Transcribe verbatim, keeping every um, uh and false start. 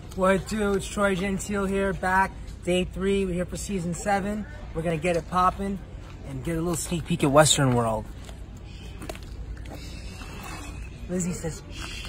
What do? It's Troy Gentile here, back day three. We're here for season seven. We're gonna get it popping and get a little sneak peek at Western World. Lizzie says, shh.